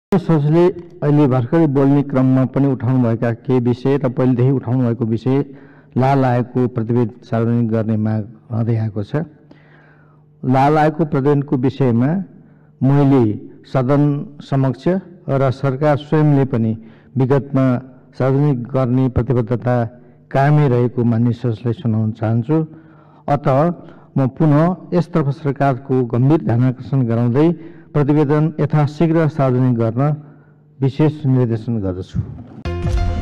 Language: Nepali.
सोचले अहिले भर्खरै बोल्ने क्रममा पनि उठाउनुभएका केही विषय र पहिलेदेखि उठाउनु भएको विषय लाल आयोगको प्रतिवेदन सार्वजनिक गर्ने माग रहँदै आएको छ। लाल आयोगको प्रतिवेदनको विषयमा मैले सदन समक्ष र सरकार स्वयंले पनि विगतमा सार्वजनिक गर्ने प्रतिबद्धता कायमै रहेको मान्य सदस्यलाई सुनाउन चाहन्छु। अतः म पुनः यसतर्फ सरकारको गम्भीर ध्यानाकर्षण गराउँदै प्रतिवेदन यथाशीघ्र सार्वजनिक गर्न विशेष निर्देशन गर्दछु।